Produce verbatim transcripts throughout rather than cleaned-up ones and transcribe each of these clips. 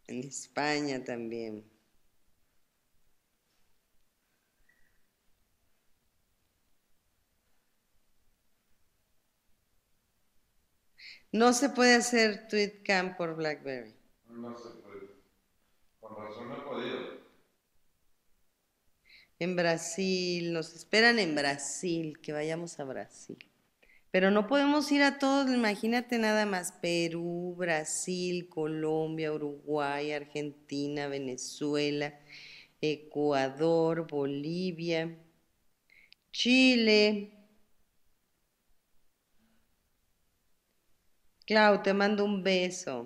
En España también. No se puede hacer TweetCam por BlackBerry. No se puede. Con razón no he podido. En Brasil, nos esperan en Brasil, que vayamos a Brasil. Pero no podemos ir a todos, imagínate nada más, Perú, Brasil, Colombia, Uruguay, Argentina, Venezuela, Ecuador, Bolivia, Chile. Clau, te mando un beso.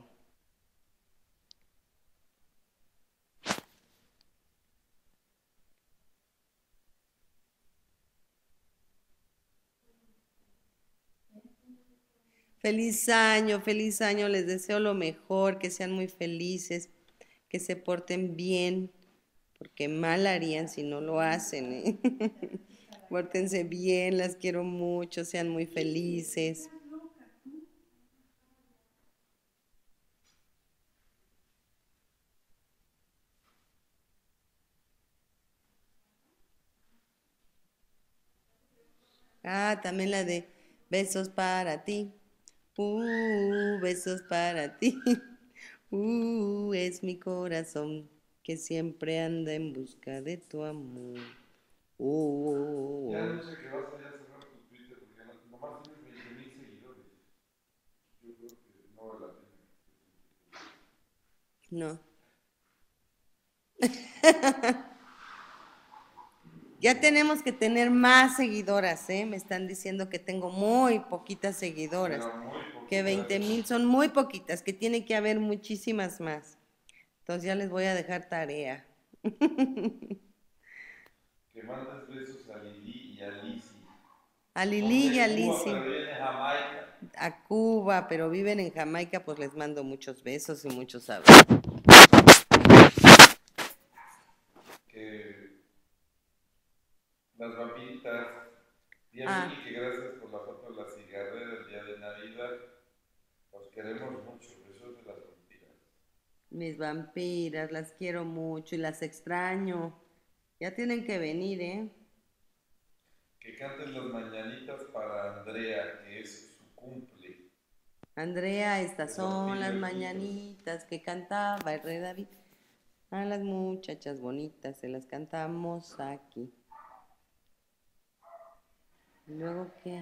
Feliz año, feliz año, les deseo lo mejor, que sean muy felices, que se porten bien, porque mal harían si no lo hacen, ¿eh? Pórtense bien, las quiero mucho, sean muy felices. Ah, también la de besos para ti. Uh, besos para ti. Uh, es mi corazón que siempre anda en busca de tu amor. Uh, uh, Ya uh. anuncia que vas a ya cerrar tu Twitter porque no, nomás tienes veinte mil seguidores. Yo creo que no vale la pena. No. Ya tenemos que tener más seguidoras, ¿eh? Me están diciendo que tengo muy poquitas seguidoras, Pero muy que poquitas. veinte mil son muy poquitas, que tiene que haber muchísimas más. Entonces ya les voy a dejar tarea. Que mandes besos a Lili y a Lizzy. A Son Lili y a de Cuba, Lizzy, pero viven en Jamaica. a Cuba, pero viven en Jamaica, pues les mando muchos besos y muchos abrazos. Que las vampiritas. Y a Ah, Miki, que gracias por la foto de la cigarrera del día de Navidad. Os queremos mucho. Besos de las vampiras. mis vampiras, las quiero mucho y las extraño. Ya tienen que venir, ¿eh? Que canten las mañanitas para Andrea, que es su cumple. Andrea, estas De los son las piñonitos. mañanitas que cantaba el rey David. A las muchachas bonitas se las cantamos aquí. ¿Y luego qué?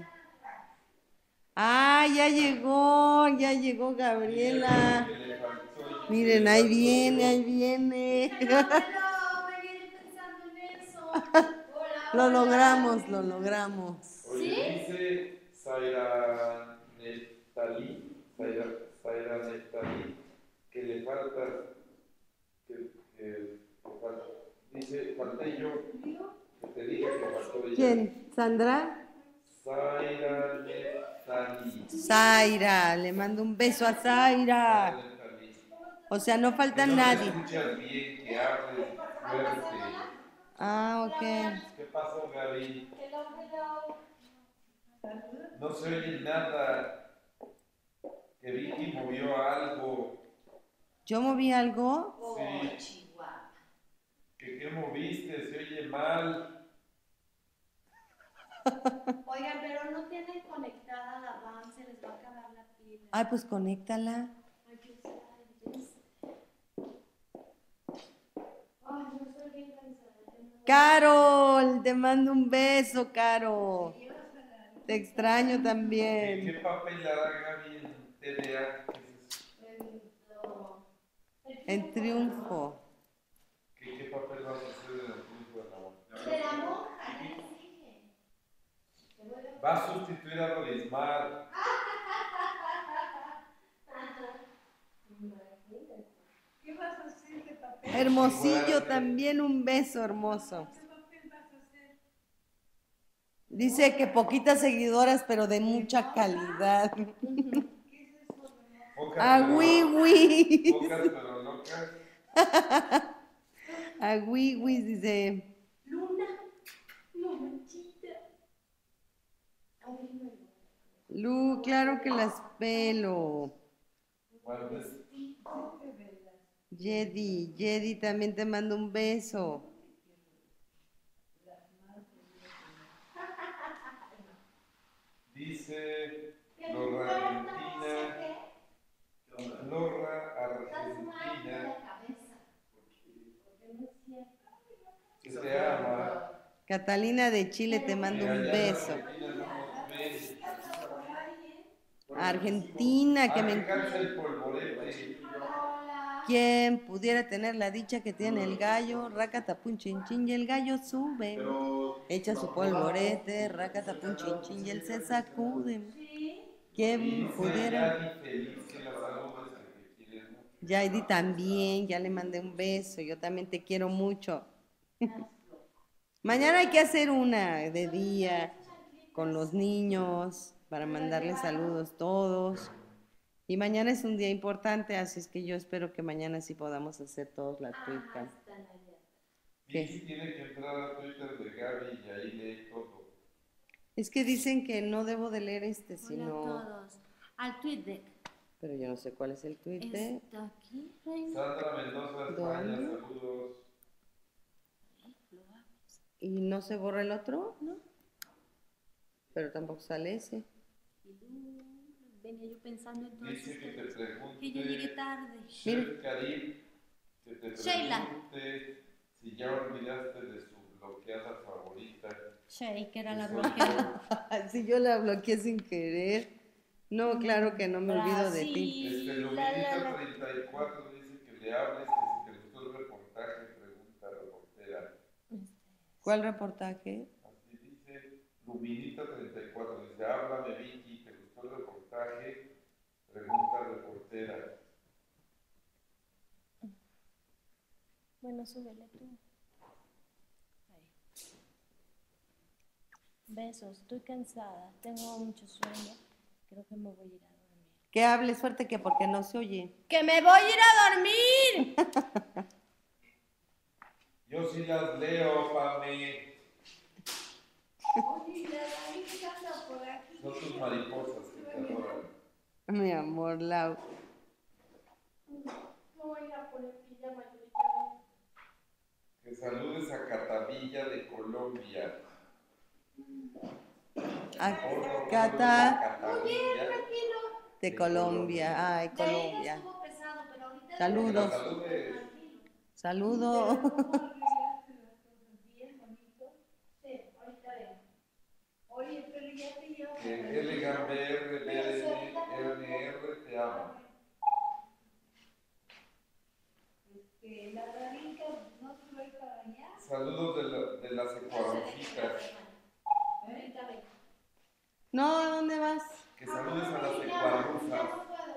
¡Ah, ya llegó! Ya llegó Dile al güero Gabriela. que le faltó y que Miren, le ahí faltó viene, ahí yo. viene. Hello, hello, me viene pensando en eso. Hola, Lo hola. logramos, lo logramos. Oye, ¿Sí? dice Zaira Neftali, Zaira, Zaira Neftali, que le falta, que, que, que falta. Dice, falté yo, que te dije que faltó ella. ¿Quién? ¿Sandra? Zaira Neftali, Zaira, le mando un beso a Zaira Zaira. Neftali. O sea, no Que falta no te nadie. escuchas bien, que hables fuerte. Ah, ok. ¿Qué pasó, Gaby? Hello, hello. No se oye nada. Que Vicky movió algo. ¿Yo moví algo? Oh, Sí. Chihuahua. ¿Que qué moviste? Se oye mal. Oigan, pero no tienen conectada la van, se les va a acabar la pila. Ay, pues conéctala. Ay, yo sé, yo sé. Ay, no estoy bien cansada. Carol, te mando un beso, Caro. Te extraño ¿Qué, qué también. papel hará Gaby en T D A? ¿Qué es eso? En triunfo. ¿Qué, qué papel vas a hacer en el triunfo de la monja? De la monja, ya les dije. Va a sustituir a Rodismar. ¿Qué vas a hacer de papel? Hermosillo también un beso hermoso. ¿Qué papel vas a hacer? Dice que poquitas seguidoras, pero de mucha calidad. ¿Qué es eso? Pocas A pero, Wiwis. pocas pero locas. A Wiwis dice. Luna, Lunachita. Ay, no. Lu, claro que las pelo. ¿Cuál es? Yedi, Yedi, también te mando un beso. Dice Que no Lorra importa, no sé Argentina, qué. Lorra Estás mal de Argentina, la cabeza. Porque no es cierto. que te ama. Catalina de Chile, te Pero mando Que un allá en beso. Argentina no nos ven. Argentina, que Ah, me... que cansa el polvorete. hola. ¿Quién pudiera tener la dicha que tiene el gallo? Racatapun chin chin y el gallo sube. Echa su polvorete, racatapun chin chin y él se sacude. Sí. Y ¿Quién dice pudiera? Yani feliz que la saludes, que te quiere mucho. Yaidi también, ya le mandé un beso, yo también te quiero mucho. Mañana hay que hacer una de día con los niños para mandarles saludos todos. Y mañana es un día importante, así es que yo espero que mañana sí podamos hacer todos la tweetcam. Vicky ¿Qué? tiene que entrar a Twitter de Gaby y ahí lee todo. Es que dicen que no debo de leer este, Hola a sino... todos. Al TweetDeck. Pero yo no sé cuál es el tweet de... Está aquí, reina. Sandra Mendoza, España, ¿Dónde? saludos. ¿Y no se borra el otro? No. Pero tampoco sale ese. Venía yo pensando en todas Dice que te ustedes. pregunte. Que ya llegué tarde. Chef Karim, que te Sheila. pregunte si ya olvidaste de su bloqueada favorita. Shay, que era que la soy bloqueada. Si yo la bloqueé sin querer. No, claro que no me olvido de ti. yo. Este, Brasil, la, la, Luminita la. treinta y cuatro dice que le hables, que si te gustó el reportaje, pregunta a la reportera. ¿Cuál reportaje? Así dice Luminita treinta y cuatro, dice, háblame Vicky, ¿te gustó el reportaje? Pregunta a la reportera. Bueno, súbele tú. Ahí. Besos, estoy cansada, tengo mucho sueño. Creo que me voy a ir a dormir. Que hables fuerte que porque no se oye. ¡Que me voy a ir a dormir! Yo sí las leo, Pame. Son tus mariposas que te adoran. Mi amor, Lau. No voy a ir a poner pijama, Que saludes a Catavilla de Colombia. A Por Cata Catavilla. de Colombia. Ay, De ahí Colombia. estuvo pesado, pero ahorita... Saludos. Que la saludes. Saludos. Bien bonito. Sí, ahorita veo. Oye, pero ya te llevo... Que L G B R B N R te ama. Que la radica no se va a ir para allá. Saludos de, la, de las ecuarofitas. Ahorita ve. No, ¿a dónde vas? Que saludes a las ecuarrufas.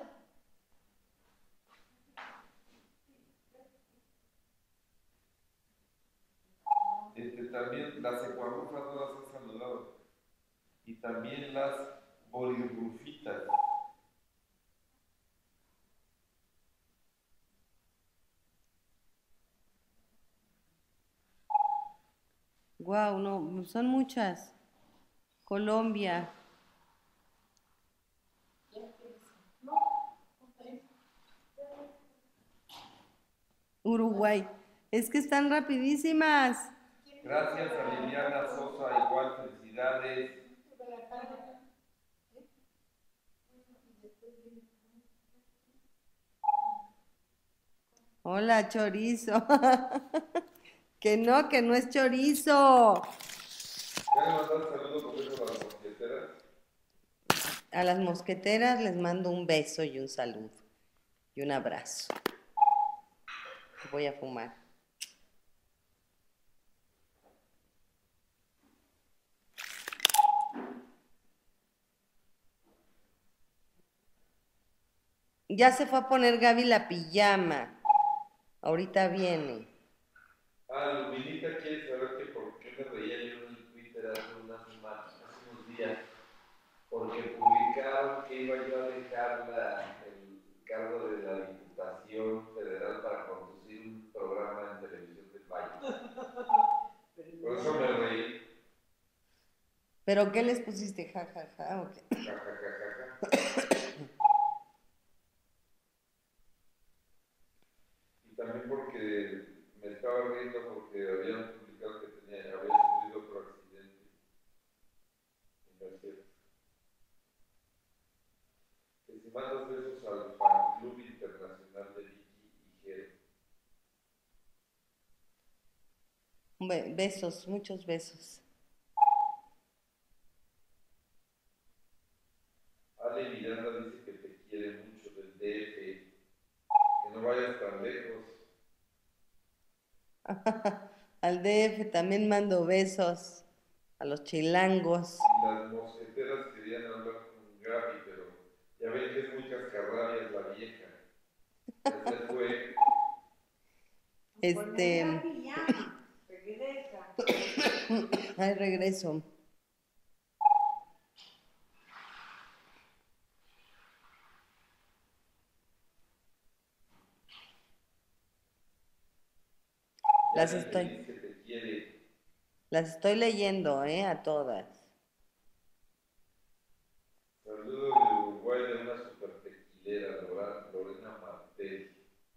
Este, también las ecuarrufas no las han saludado. Y también las borirrufitas. Guau, no, son muchas. Colombia. Uruguay. Es que están rapidísimas. Gracias a Liliana Sosa, igual felicidades. Hola, chorizo. Que no, que no es chorizo. ¿Ya le mandaste saludos con eso a las mosqueteras? A las mosqueteras les mando un beso y un saludo. Y un abrazo. Voy a fumar. Ya se fue a poner Gaby la pijama. Ahorita viene. Ah, Luminita quiere saber que por qué me reía yo en el Twitter hace unas semanas, hace unos días. Porque publicaron que iba yo a dejar la, el cargo de la Diputación Federal para conducir un programa en televisión del Valle. Por eso me reí. ¿Pero qué les pusiste? Ja, ja, ja, ¿o qué? Ja, ja, ja, ja, ja. Y también porque me estaba riendo porque habían publicado que tenía, había sufrido otro accidente. Y no es cierto. Que si mandas besos al fan club internacional de Vicky y Jero. Be- besos, muchos besos. Ale Miranda dice que te quiere mucho del D F, que no vayas tan lejos. Al D F también mando besos. A los chilangos. Y las mosqueteras querían hablar con Gaby, pero ya ven que es muy cascarrabias la vieja. Ya se fue. Este. Ay, regreso. Las Ya estoy, dice que te quiere. las estoy leyendo, ¿eh? A todas. Saludo de Uruguay de una super tequilera, Lora- Lorena Martel.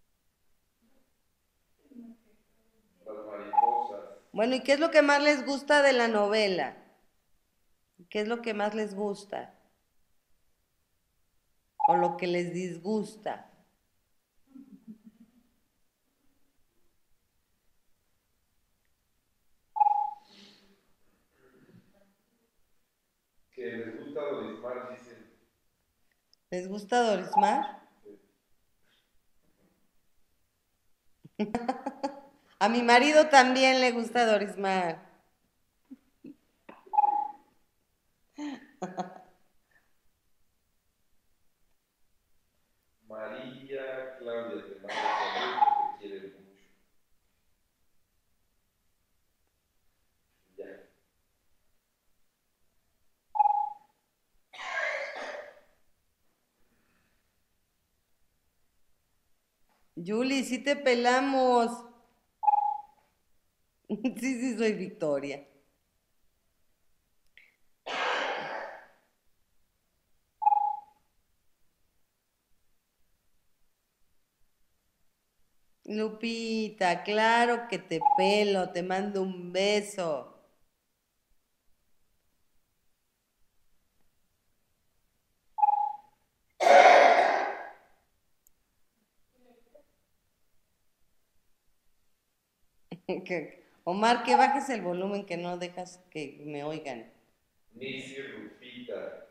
Las mariposas. Bueno, ¿y qué es lo que más les gusta de la novela? ¿Qué es lo que más les gusta? ¿O lo que les disgusta? Que les gusta Dorismar, dicen. ¿Les gusta Dorismar? A mi marido también le gusta Dorismar. María Claudia te manda saludos que te quiere mucho. Ya. Julie, sí te pelamos. Sí, sí, soy Victoria. Lupita, claro que te pelo, te mando un beso. Que- Omar, que bajes el volumen que no dejas que me oigan. Nisi Rufita,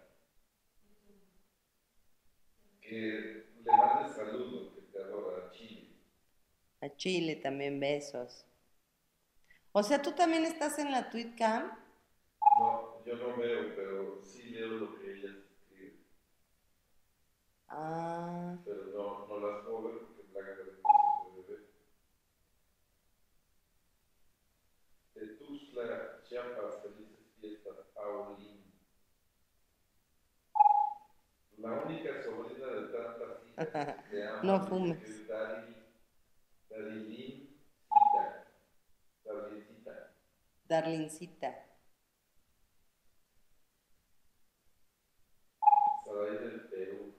que le mande saludos, que te adora a Chile. A Chile también besos. O sea, ¿tú también estás en la TweetCam? No, yo no veo, pero sí leo lo que ella escribe. Ah, Pero no, no las puedo ver porque Blanca de no se puede ver. De Tuxtla, Chiapas, felices fiestas, Paulín. La única sobrina de tantas hijas que te ama, no dice que fumes. es Daril, Darilincita, Darlincita. Darlincita. Saray del Perú.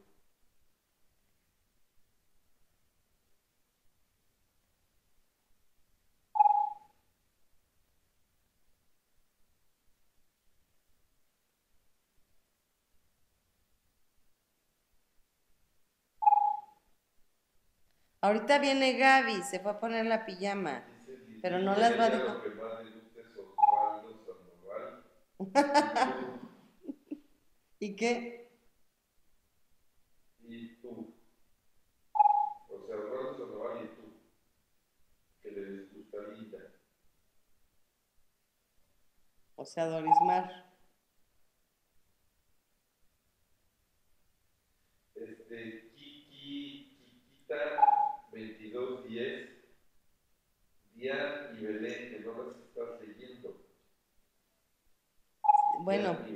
Ahorita viene Gaby, se fue a poner la pijama, Dice pero no Lilita las que va a ella dejar. lo que más le gusta es Osvaldo Sandoval. Y tú, ¿Y qué? y tú. O sea, Osvaldo Sandoval y tú. Que les gusta Lita. O sea, Dorismar. Este, Kiki, Kikita, veintidós diez, Dian y Belén, que no las estás leyendo. Bueno, Dian